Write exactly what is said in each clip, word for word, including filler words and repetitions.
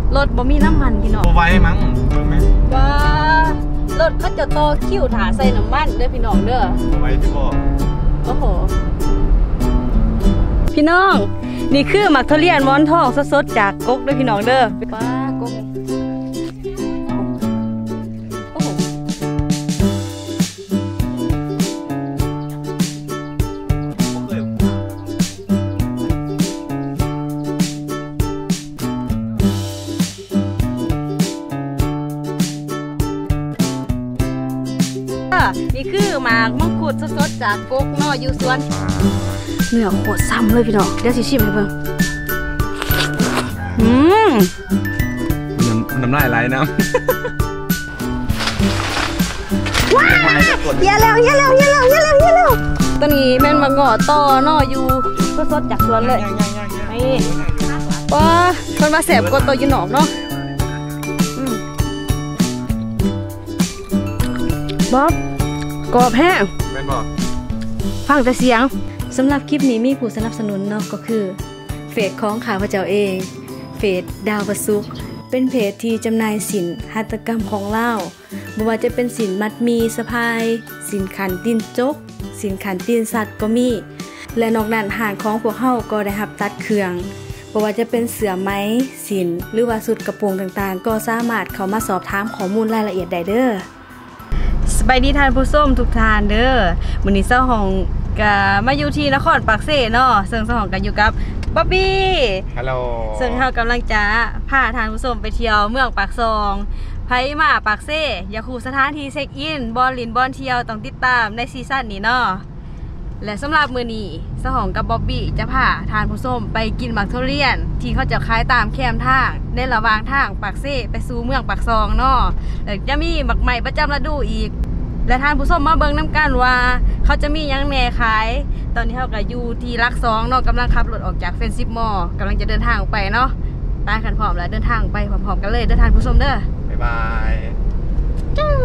รถบ่มีน้ำมันพี่น้องบ่ไว้มั้งว่ารถเขาจะต่อคิวถาใส่น้ำมันเด้อพี่น้องเด้อบ่ไว้ที่บ่โอ้โหพี่น้องนี่คือหมักทุเรียนม้อนทองสดๆจากกกเด้อพี่น้องเด้อว้ากกโอ้โหนี่คือหมากมังคุดสดๆจากกกนออยู่สวนเนื้อโคตรซ้ำเลยพี่น้องเดี๋ยวสิชิมให้เบิ่งอืมน้ำลายไหลนะว้าวเยอะแล้วเยอะแล้วเยอะแล้วเยอะแล้วเยอะแล้วตอนนี้แม่นมาเงาะต่อนออยู่สดๆจากสวนเลยนี่ว้าคนมาแสบกว่าตัวอยู่หนอกเนาะบ๊อบกรอบแห้งแม่นบอกฟังแต่เสียงสำหรับคลิปนี้มีผู้สนับสนุนเนาะก็คือเฟซของข้าพเจ้าเองเฟซดาวประสุขเป็นเพจที่จำหน่ายสินหัตถกรรมของเล่าไม่ว่าจะเป็นสินมัดมีสะพายสินขันตีนจกสินขันตีนสัตว์ก็มีและนอกนั้นหางของพวกเฮาก็ได้รับตัดเครื่องไม่ว่าจะเป็นเสื้อไหมสินหรือว่าสุดกระโปรงต่างๆก็สามารถเข้ามาสอบถามข้อมูลรายละเอียดได้เด้อสบายดีทานผู้ส้มทุกทานเด้อมื้อนี้เจ้าของก็มาอยู่ที่นครปากเสเนาะซึ่งเจ้าของกันอยู่กับบ๊อบบี้ฮัลโหลซึ่งเรากำลังจะพาทานผู้ชมไปเที่ยวเมืองปากซองไผมาปากเซ่อย่าคู่สถานที่เช็คอินบอลลินบอลเที่ยวต้องติดตามในซีซั่นนี้เนาะและสำหรับมื้อนี้เจ้าของกับบ๊อบบี้จะพาทานผู้ชมไปกินหมักทุเรียนที่เขาจะขายตามแคมทางในระหว่างทางปากเซ่ไปสู่เมืองปากซองเนาะแล้วจะมีหมักใหม่ประจำฤดูอีกและทานผู้ชมมาเบิ่งน้ำกันว่าเขาจะมียังแหน่ขายตอนนี้เขาก็อยู่ที่ลักสองเนาะกำลังขับรถออกจากเฟนซิปมอลกำลังจะเดินทางไปเนาะตายขันพร้อมแล้วเดินทางไปพร้อมๆกันเลยเดินทางผู้ชมเด้อบ๊ายบายจ้า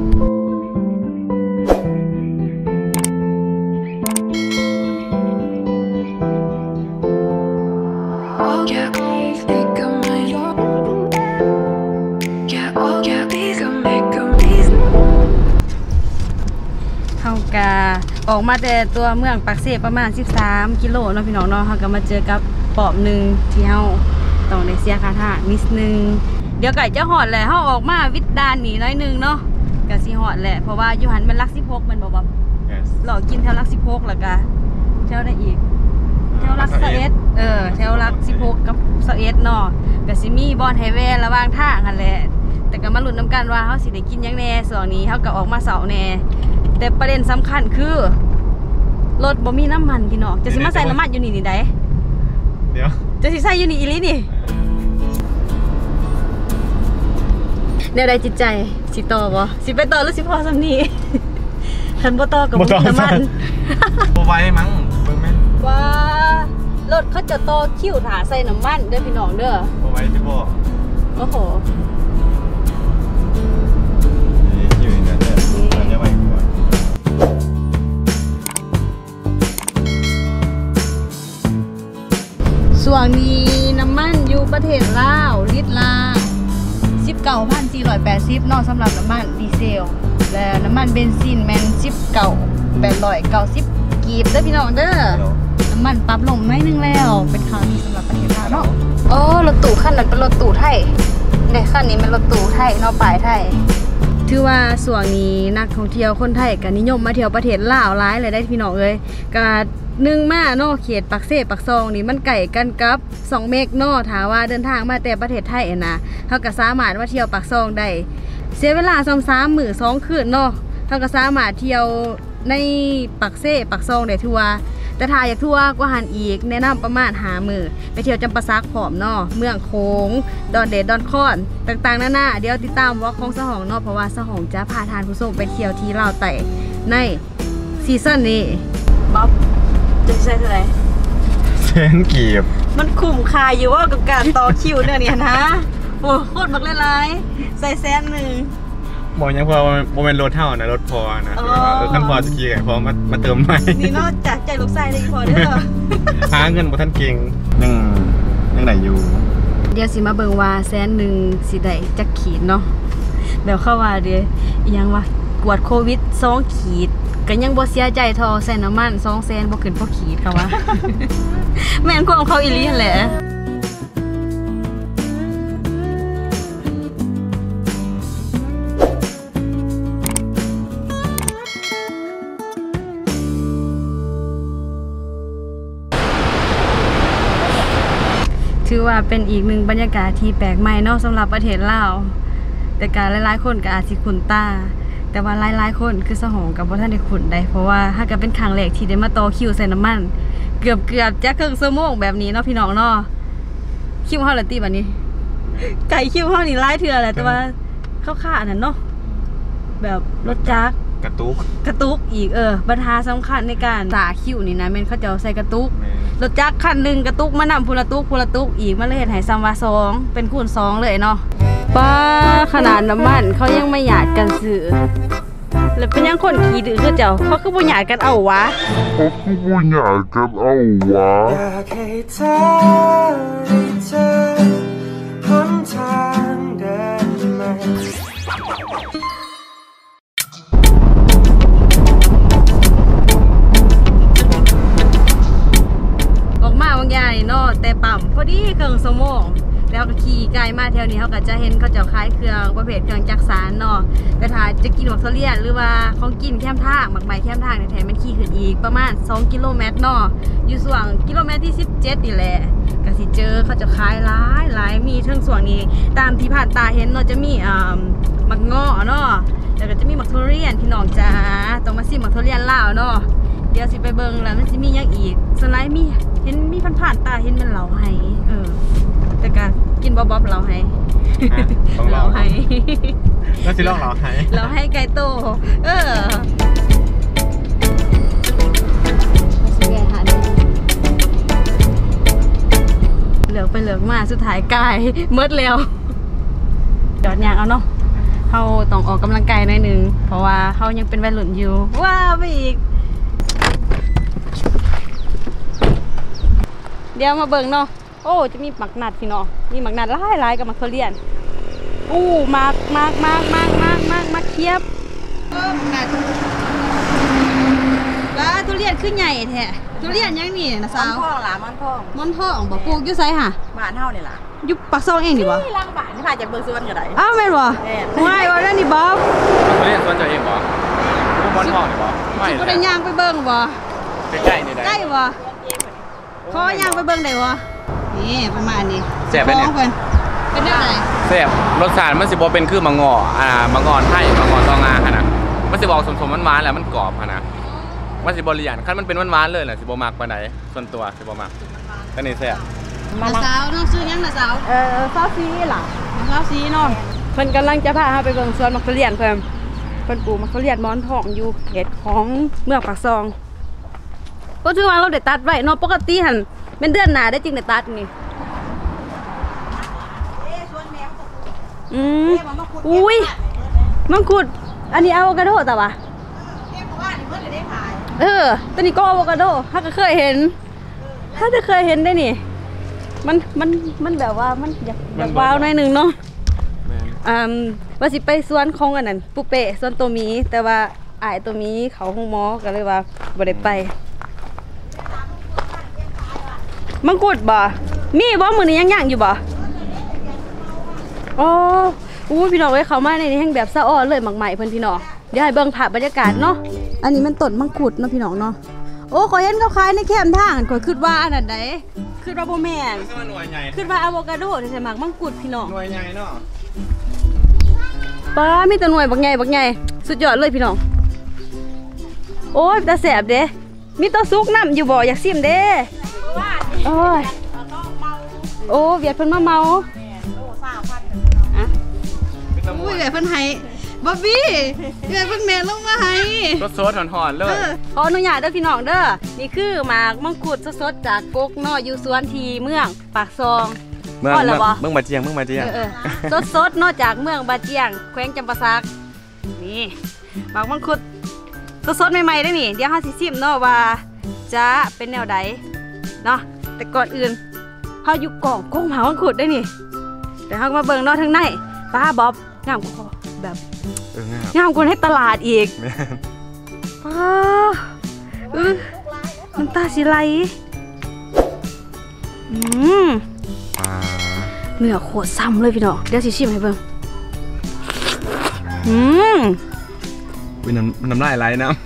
เขาก็ออกมาแต่ตัวเมืองปากเสประมาณสิบสามกิโลเนาะพี่น้องเนาะเขาก็มาเจอกับปอบหนึ่งที่เขาต้องได้เสียค่าทางนิดนึงเดี๋ยวไก่จะหอดแหละเขาออกมาวิดดานหนีน้อยนึงเนาะก็สิหอดแหละเพราะว่ายูหันมันลักสิบหกมันบอกว่าหลอกกินแถวลักสิบหกแล้วก็แถวได้อีกแถวลักสเอสเออแถวลักสิบหกกับสเอสเนาะก็สิมีบอลไฮเวย์ระหว่างทางกันแหละแต่ก็มาลุ้นน้ำกันว่าเขาสิได้กินยังแน่ส่วนนี้เขาก็ออกมาเสาแน่แต่ประเด็นสำคัญคือรถบ่มีน้ำมันพี่น้องจะสิมาใส่น้ำมันอยู่นี่นี่ได้เดี๋ยวจะสิใส่อยู่นี่อีหลีนี่เดี๋ยวได้จิตใจสิต่อบ่สิไปต่อหรือสิพอสำนีคันบ่ต่อกับบ่มีน้ำมันบ่ไว้มั้งเบิ่งแม่นว่ารถเขาจะต่อคิวถาใส่น้ำมันเด้อพี่น้องเด้อบ่ไว้ที่บ่โอ้โหส่วนนี้น้ำมันอยู่ประเทศลาวลิตรละสิบเก้าพันสี่ร้อยแปดสิบนอกสำหรับน้ำมันดีเซลและน้ำมันเบนซินแมนสิบเก้าแปดร้อยเก้าสิบกีบเด้อพี่น้องเด้อน้ำมันปรับลงน้อยนึงแล้วเป็นข่าวดีสำหรับประเทศลาวเนาะโอ้รถตู้คันนั้นเป็นรถตู้ไทยในคันนี้เป็นรถตู้ไทยเนาะปลายไทยถือว่าส่วนนี้นักท่องเที่ยวคนไทยก็นิยมมาเที่ยวประเทศลาวหลายเลยได้พี่น้องเอ้ยก็หนึ่งมาเนาะเขตปากเสปากซองนี่มันไก่กันกับสองเมกเนาะถามว่าเดินทางมาแต่ประเทศไทยนะเขาก็สามารถมาเที่ยวปากซองได้เสียเวลาซ้ำซ้ำมือสองคืนเนาะเขาก็สามารถเที่ยวในปากเสปากซองได้ทัวร์แต่ถ้าอยากทัวร์ก็หันอีกแนะนำประมาณหามือไปเที่ยวจำปาซักผอมเนาะเมืองโขงดอนเดดดอนคอนต่างๆนานาเดี๋ยวติดตามว่าของสหองเนาะเพราะว่าสหองจะพาทานผู้ชมไปเที่ยวที่ลาวไต่ในซีซั่นนี้บ๊อบจะใช่เท่าไหร่แสนกีบมันคุ้มค่าอยู่ว่ากับการต่อคิวเนี่ยเนี่ยนะโอ้โคตรบักหลายๆใส่แสนหนึ่งบอกยังพอโมเมนต์รถเท่านะรถพอนะท่านพอจะขี่ไงพอมามาเติมใหม่นี่นอกจากใจลูกชายเลยพอเด้อหาเงินบ่ท่านเก่งยังยังไหนอยู่เดี๋ยวสิมาเบิ่งว่าแสนหนึ่งสิได้จักขีดเนาะแบบเข้าว่าเด้อีหยังว่ากวดโควิดสองขีดก็ยังบ่เสียใจเท่าใส่น้ำมันสองแสนบ่ขึ้นพอขีดค่ะว่า แม่นของเขาอีหลีแหละถือว่าเป็นอีกหนึ่งบรรยากาศที่แปลกใหม่เนาะสำหรับประเทศลาวแต่การหลายๆคนก็อาจสิคุ้นตาแต่ว่าหลายๆคนคือสหองกับบ่ทันได้คุ้นได้เพราะว่าถ้าก็เป็นครั้งแรกที่ได้มาต่อคิวใส่น้ำมันเกือบเกือบจะครึ่งชั่วโมงแบบนี้เนาะพี่น้องเนาะคิวเฮาละติบัดนี้ไก่คิวเฮานี่หลายเทื่อแหละแต่ว่าเข้าค่านั่นเนาะแบบรถจักรกระตุกกระตุกอีกเออปัญหาสำคัญในการสาคิวนี่นะแม่นเขาจะใส่กระตุกรถจักรคันหนึ่งกระตุกมานำพูละตุกพูละตุกอีกมาเลยเห็นให้ซัมวาสองเป็นคูณสองเลยเนาะป้าขนาดน้ำมันเขายังไม่หยาดกันสื่อแล้วเป็นยังคนขี่ดื้อคือเจ้าเขาคือบ่หยาดกันเอาวะเขาคือบ่หยาดกันเอาวะอยากให้เธอได้เจอหนทางเดินใหม่ออกมาบางอย่างเนาะแต่ปั๊มพอดีเครื่องสมองแล้วก็ขี่ไกลมาแถวนี้เขาก็จะเห็นเขาจะขายเครื่องประเภทเครื่องจักสานเนาะแต่ถ้าจะกินบักทุเรียนหรือว่าของกินแคมทางหมักใบแคมทางในแถมมันขี่ขึ้นอีกประมาณสองกิโลเมตรเนาะอยู่ส่วนกิโลเมตรที่สิบเจ็ดนี่แหละก็สิเจอเขาจะขายหลายหลายมีเทิงส่วนนี้ตามที่ผ่านตาเห็นเนาะจะมีอ่าหมักงอเนาะแล้วก็จะมีหมักทุเรียนพี่น้องจ้าต้องมาซิมหมักทุเรียนลาวเนาะเดี๋ยวสิไปเบิ่งแล้วมันสิมีอย่างอีกสไลด์มีเห็นมีผ่านๆตาเห็นมันเหลาให้เออแต่การกินบ๊อบๆเหลาให้เหลาให้แล้วสิลองเหลาให้เหลาให้ไก่โตเออเหลือกไปเหลือกมาสุดท้ายกายเมิดแล้วจอดยางเอาเนาะเขาต้องออกกำลังกายหน่อยนึงเพราะว่าเขายังเป็นวัยรุ่นอยู่ว้าวไปอีกเดี๋ยวมาเบิ่งเนาะโอ้จะมีหมักนัดพี่น้องมีหมักนัดหลายหลายกับหมักทุเรียนอู้มากมากมากมากมากมากมากเทียบเออหมักนัดแล้วทุเรียนขึ้นใหญ่แท้ทุเรียนยังนี่นะสาวม่อนทองล่ะม่อนทองม่อนทองบอกปลูกอยู่ไสค่ะบ้านเฮานี่ล่ะอยู่ปักซองเองดิบ่นี่ล่างบ้านนี่พาจากเบิ่งสวนก็ได้อ้าวแม่นบ่ไม่ว่าแล้วนี่บ๊อบทุเรียนสวนเจ้าเองบ่ม่อนทองนี่บ่ไม่บ่ได้ย่างไปเบิ่งบ่ใกล้ๆนี่ได้ใกล้บ่ขอย่างไปเบิ่งได้บ่นี่ประมาณนี้แซ่บเป็นเนี่ยเป็นได้ไหนแซ่บรสชาติมันสิบ่เป็นคือมะงออ่ามะงอนไทยมะงอนตองงาขนาดมันสิบอกสมๆหวานๆแล้วมันกรอบขนาดมันสิบ่เลี่ยนคันมันเป็นหวานๆเลยแหละสิบ่มักปานใดส่วนตัวสิบ่มักก็นี่แซ่บมาสาวน้องซื้อยังน่ะสาวเออซอสซีล่ะซอสซีเนาะเพิ่นกำลังจะพาเฮาไปเบิ่งสวนมะเขือเทศเพิ่นเพิ่นปลูกมะเขือเทศหมอนทองอยู่เขตของเมืองปากซองก็ถือว่าเราได้ตัดไว้เนาะปกติหั่นเป็นเดือนหน้าได้จริงได้ตัดนี่อืมอุ้ยมังคุดอันนี้อะโวคาโดแต่ว่าเออตอนนี้ก็อะโวคาโดถ้าก็เคยเห็นถ้าจะเคยเห็นได้นี่มันมันมันแบบว่ามันอยากอยากว้าวหน่อยนึงเนาะอ่าว่าสิไปสวนของอันนั้นปุเป้สวนตัวมีแต่ว่าอ้ายตัวมีเขาห้องหมอก็เลยว่าบ่ได้ไปมังคุดบ่มีบ่มื้อนี้ยังย่างอยู่บ่โอ้อู้พี่น้องเอ้ยเขามาในนี้แห่งแบบสะอ้อเลยหมักใหม่เพิ่นพี่น้องเดี๋ยวให้เบิ่งภาพบรรยากาศเนาะอันนี้มันต้นมังคุดเนาะพี่น้องเนาะโอ้ขอยเห็นเขาขายในแคมทางขอยคิดว่าอันนั้นใดคิดว่าบ่แม่นคิดว่าอะโวคาโดใส่หมักมังคุดพี่น้องหน่วยใหญ่เนาะป้ามีแต่หน่วยบักใหญ่บักใหญ่สุดยอดเลยพี่น้องโอ้ยตาแสบเด้มีตัวซุกน้ำอยู่บ่อยากซิมเด้โอ้ยโอ้เวียดเพิ่นมาเมาอุ้ยเวียดเพิ่นให้บ๊อบบี้เวียดเพิ่นแม่ลงมาให้สดๆหอนๆเลยขออนุญาตเด้อพี่น้องเด้อนี่คือหมากมังคุดสดๆจากกกเนาะอยู่สวนทีเมืองปากซองเมืองเมืองบาเจียงเมืองบาเจียงสดๆนอกจากเมืองบาเจียงแขวงจำปาสักนี่หมากมังคุดสดๆใหม่ๆได้นี่เดี๋ยวเฮาสิชิมเนาะว่าจะเป็นแนวใดเนาะแต่ก่อนอื่นเฮาอยู่กล่องกงหมากมังคุดได้นี่ดี๋ยวเขามาเบิ่งเนาะทางในป้าบ๊อบงามกว่าแบบเอองามงามกว่าในตลาดอีกป้าเออน้ำตาสีไหลอืมอ่าเนื้อโคตรซ้ำเลยพี่น้องเดี๋ยวสิชิมให้เบิ่งอืมวิน้ำน้ำลายไหลน้ำ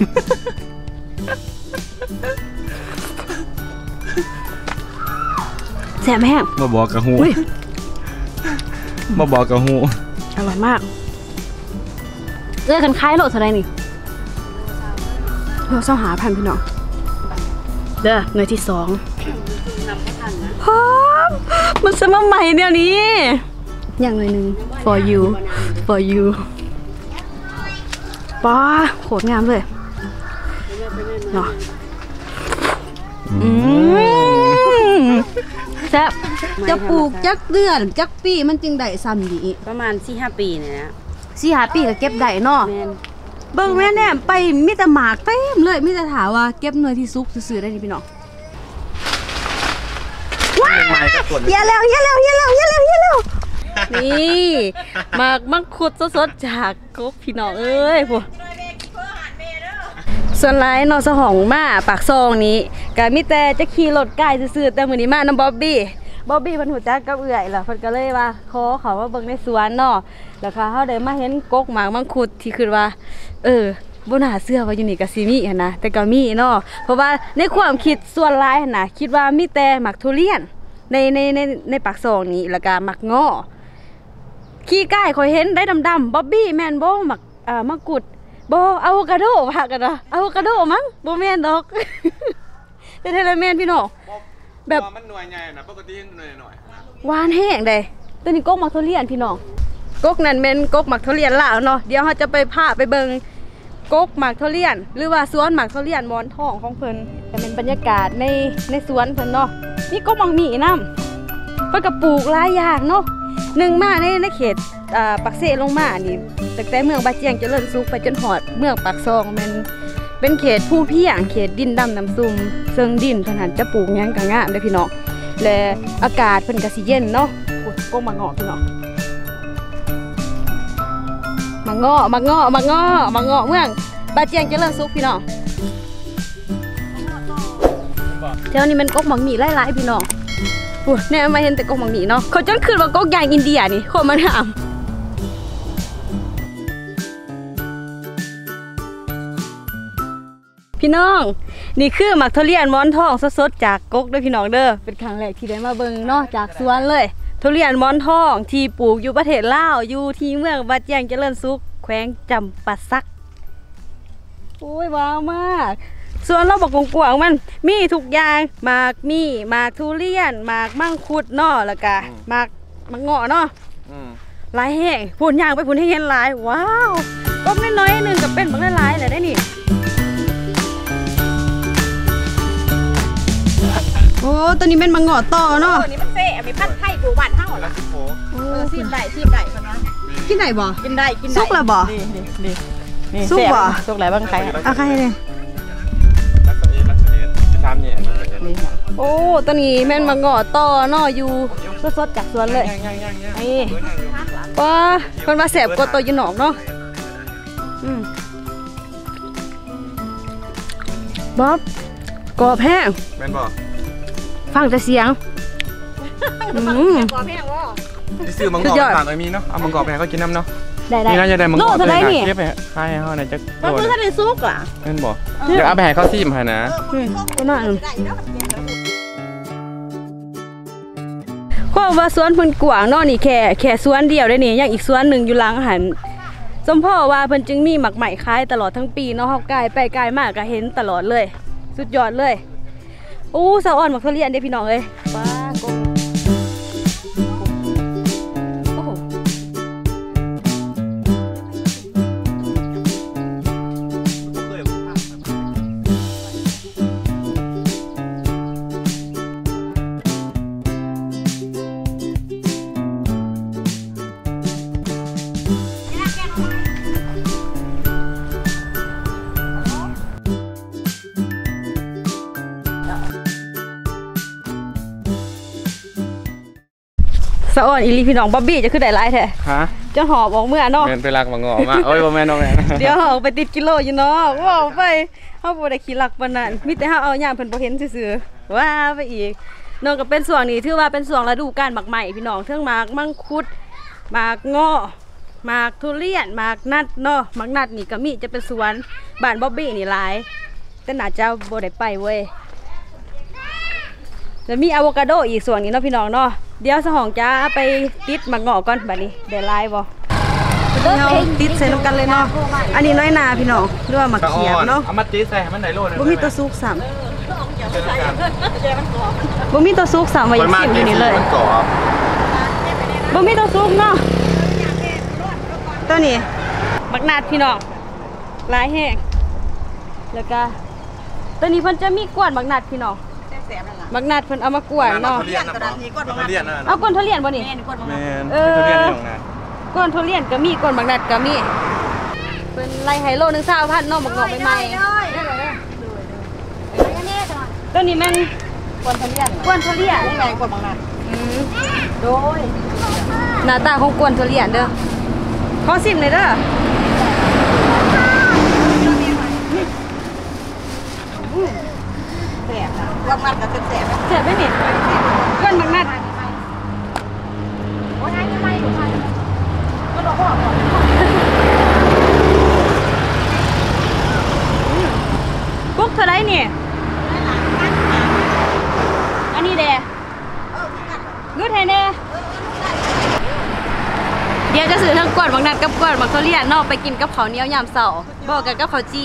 แซ่บแห้งมาบอกกระหูอุ้ยมาบอกกระหูอร่อยมากเลือกกันคล้ายโลดอะไรนี่เราเศร้าหาพันพี่น้องเด้อเนื้อที่สองพร้อมมันจะมาใหม่เดี๋ยวนี้อย่างหน่อยหนึ่ง for you for you ป้าโคตรงามเลยเนาะอืมแซ่บจะปลูกจักเดือนจักปีมันจึงได้ซ้ำดีประมาณสี่ห้าปีเนี่ยนะสี่หาปีก็เก็บได้เนาะแม่นเบิ่งแม่แน่ไปมีแต่หมากเต็มเลยมีแต่ถามว่าเก็บหน่วยที่ซุกซื้อๆได้นี่พี่น้องว้าวเฮียแล้วเฮียแล้วเฮียแล้วเฮียแล้วเฮียแล้วนี่หมากมังคุดสดๆจากกบพี่น้องเอ้ยพวกส่วนหลายนอสหองมาปากซองนี้ก็มีแต่จะขี่รถใกล้ซื่อๆแต่มื้อนี้มาน้ำบ๊อบบี้บ๊อบบี้เพิ่นหูจักกับเอื่อยล่ะเพิ่นก็เลยว่าขอเขามาเบิ่งในสวนเนาะแล้วก็เฮาได้มาเห็นกกหมากมังคุดที่คือว่าเออบ่น่าเชื่อว่าอยู่นี่ก็สิมีหั่นนะแต่ก็มีเนาะเพราะว่าในความคิดส่วนหลายหั่นน่ะคิดว่ามีแต่หมากทุเรียนในในในในปากซองนี้แล้วก็หมากง้อขี้ใกล้ข่อยเห็นได้ดำๆบ๊อบบี้แม่นบ่หมากอ่ามังคุดบ่อะโวคาโดว่ากันเนาะอะโวคาโดมั้งบ่แม่นดอก แต่เทเลแม่นพี่น้องแบบมันหน่วยใหญ่นะปกติหน่วยหน่อยหวานแห้งเลยตัวนี้กกหมักทุเรียนพี่น้องกกนั่นเป็นกกหมักทุเรียนลาวเนาะเดี๋ยวเราจะไปพาไปเบิงกกหมักทุเรียนหรือว่าสวนหมักทุเรียนมอนทองของเพิ่นจะเป็นบรรยากาศในในสวนเพิ่นเนาะนี่กกหมักหมี่น้ำเพิ่นก็ปลูกหลายอย่างเนาะหนึ่งมาในในเขตอ่าปักเสลงมานี่ตั้งแต่เมืองบาเจียงเจริญสุขไปจนหอดเมืองปากซองแม่นเป็นเขตผู้เพียงเขตดินดำน้ำซุ่มเซิงดินเพิ่นหันจะปลูกหยังก็งามเด้อพี่น้องและอากาศเพิ่นก็สิเย็นเนาะโอ้ยกกหมักงอกพี่น้องมังงอมังงอมังงอมังงอเมืองบาเจียงเจริญสุขพี่น้องแถวนี้มันกกหมักหมี่หลายๆพี่น้องโอ้ยเนี่ยมาเห็นแต่กกหมักหมี่เนาะเขาจนขึ้นว่ากกยางอินเดียนี่โคตรมันงามพี่น้องนี่คือหมักทุเรียนม้อนทองสดๆจากกกด้วยพี่น้องเด้อเป็นครั้งแรกที่ได้มาเบิ่งเนาะจากสวนเลยทุเรียนม้อนทองที่ปลูกอยู่ประเทศลาวอยู่ที่เมืองบาเจียงเจริญสุขแขวงจำปาสักโอ้ยว้าวมากสวนเราบอกกว้างๆมันมีทุกอย่างหมากมีหมากทุเรียนหมากมังคุดเนาะแล้วก็หมากมังเงาะเนาะหลายแห่งพูนย่างไปพูนให้เห็นหลายว้าวก็น้อยๆนึงกับเป็นบางหลายๆเลยได้นี่โอ้ตัวนี้เป็นมังเงาะต่อเนาะตัวนี้มันเซ่มีพันไข่ปูบ้านเฮาล่ะเออซีมได้ซีมได้คนนั้นกินไหนบ่กินได้กินได้สุกแล้วบ่นี่นี่นี่สุกบ่สุกแล้วบางใครเอาใครเลยรักษาเองรักษาเองจะทำเนี่ยนี่ค่ะโอ้ตัวนี้แม่นมังเงาะต่อเนาะอยู่สดๆจากสวนเลยนี่ว้าคนมาแสบกว่าตัวอยู่หนอกเนาะอืมบ๊อบกรอบแห้งแม่นบ่ฟังแต่เสียงอืมกรอบแห้งบ่ที่ซื้อมังกรต่างๆมีเนาะเอามังกรไปให้เขากินน้ำเนาะได้ได้นี่น่าจะได้มังกรโลเท่าไหร่นี่เก็บไปให้เขาหน่อยจะมันคือถ้าเป็นซุกล่ะแม่นบ่เดี๋ยวเอาไปให้เขาซิมให้นะอืมตัวนั้นเพราะว่าสวนเพิ่นกว้างเนาะนี่แค่แค่สวนเดียวได้นี่ยังอีกสวนหนึ่งอยู่หลังหันสมพ่อว่าเพิ่นจึงมีหมักใหม่ขายตลอดทั้งปีเนาะเฮาไกลไปไกลมากก็เห็นตลอดเลยสุดยอดเลยโอ้สะอ่อนหมักทุเรียนเด้พี่น้องเอ้ยว้ากงโอ้โหสะอ่อนอีลีพี่น้องบ๊อบบี้จะขึ้นได้หลายแท้ฮะจะหอบออกเมื่อเนาะแม่นไปรักมางอมาโอ้ยบ่แม่นบ่แม่นเดี๋ยวเอาไปติดกิโลอยู่เนาะว้าวไปเฮาบ่ได้ขี้ลักปานนั้นมีแต่เฮาเอาย่างเพิ่นบ่เห็นซื่อๆว้าไปอีกน้องก็เป็นช่วงนี้ถือว่าเป็นช่วงฤดูกาลหมากใหม่พี่น้องเทิงหมากมังคุดหมากงอหมากทุเรียนหมากนัดเนาะหมากนัดนี่ก็มีจะเป็นสวนบ้านบ๊อบบี้นี่หลายแต่น่าจะบ่ได้ไปเว้ยแล้วมีอะโวคาโดอีกส่วนนี้เนาะพี่น้องเนาะเดี๋ยวสหองจะไปติดหมากงอก่อนบัดนี้ได้หลายบ่เฮาติดใส่น้ำกันเลยเนาะอันนี้น้อยนาพี่น้องหรือว่าหมักเขียบเนาะเอามาติดใส่ให้มันได้โลดบ่มีตัวซุกสามบ่มีตัวซุกสามไว้อยู่ที่นี่เลยบ่มีตัวซุกเนาะตัวนี้บักนาดพี่น้องหลายแห้งแล้วก็ตัวนี้เพิ่นจะมีกวนบักนาดพี่น้องบักนาดเพิ่นเอามากวนเนาะเรียนนะเรียนนะเอากวนทุเรียนบ่นี่แม่นเออเรียนอยู่นะกวนทุเรียนก็มีกวนบักนาดก็มีเป็นไรไฮโลนึงเศร้าพันเนาะบักงอกใหม่ๆตัวนี้แม่นกวนทุเรียนกวนทุเรียนแรงกว่าบางนัดอืมโดยหน้าตาของกวนทุเรียนเด้อขอซิมเลยเด้อแสบนะบางนัดก็แสบเจ็บไหมนี่กวนบักนัดโอ้ยยังไม่ถูกค่ะก็รอพ่อก่อนกุ๊กเท่าไรนี่อันนี้เด้รูดให้แน่เดี๋ยวจะซื้อทั้งกวนบักนัดกับกวนบักทุเรียนเนาะไปกินกับข้าวเหนียวยามเช้าบอกกันกับข้าวจี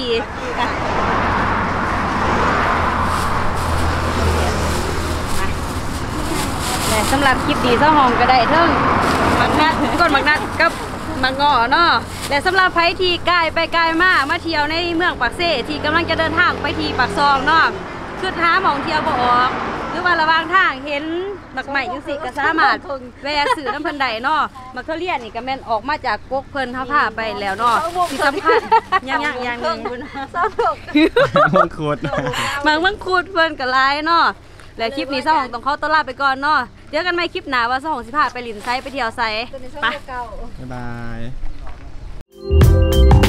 แต่สำหรับคลิปดีเจ้าหอมก็ได้เทิงมักนัดก้นมักนัดกับมักงอเนาะและสำหรับไผที่ใกล้ไปไกลมามาเที่ยวในเมืองปากเซ่ที่กำลังจะเดินทางไปที่ปากซองเนาะคือท้าหมองเที่ยวบ่ออกหรือว่าระหว่างทางเห็นมักใหม่จังสิก็สามารถแวะซื้อน้ำเพิ่นได้เนาะมักทุเรียนนี่ก็แม่นออกมาจากกกเพิ่นเฮาพาไปแล้วเนาะที่สำคัญยังๆอย่างหนึงมังคุดบางมังคุดเพิ่นก็หลายเนาะและคลิปนี้เจ้าของต้องขอตัวลาไปก่อนเนาะเจอกันใหม่คลิปหน้าว่าเจ้าของสิพาไปลินไซไปเที่ยวไซไปบ๊ายบาย